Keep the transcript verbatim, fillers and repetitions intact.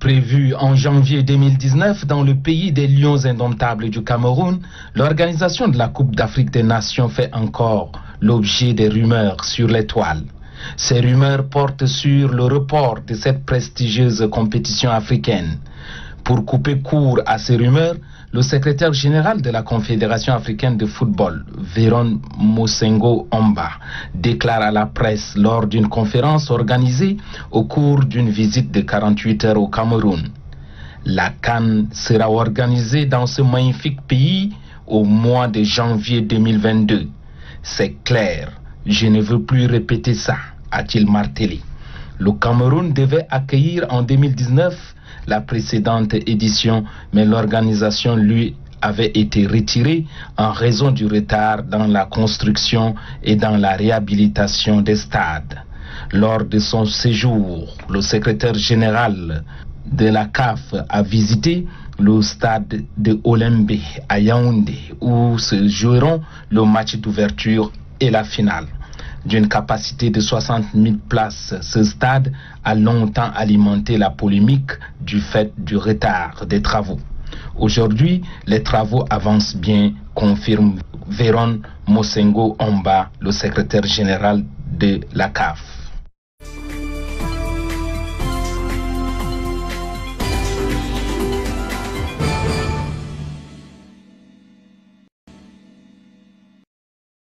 Prévu en janvier deux mille dix-neuf dans le pays des lions indomptables du Cameroun, l'organisation de la Coupe d'Afrique des Nations fait encore l'objet des rumeurs sur les toiles. Ces rumeurs portent sur le report de cette prestigieuse compétition africaine. Pour couper court à ces rumeurs, le secrétaire général de la Confédération africaine de football, Véron Mosengo Omba, déclare à la presse lors d'une conférence organisée au cours d'une visite de quarante-huit heures au Cameroun. La CAN sera organisée dans ce magnifique pays au mois de janvier deux mille vingt-deux. C'est clair, je ne veux plus répéter ça, a-t-il martelé. Le Cameroun devait accueillir en deux mille dix-neuf la précédente édition, mais l'organisation lui avait été retirée en raison du retard dans la construction et dans la réhabilitation des stades. Lors de son séjour, le secrétaire général de la C A F a visité le stade de Olembe à Yaoundé, où se joueront le match d'ouverture et la finale. D'une capacité de soixante mille places, ce stade a longtemps alimenté la polémique du fait du retard des travaux. Aujourd'hui, les travaux avancent bien, confirme Véron Mosengo Omba, le secrétaire général de la C A F.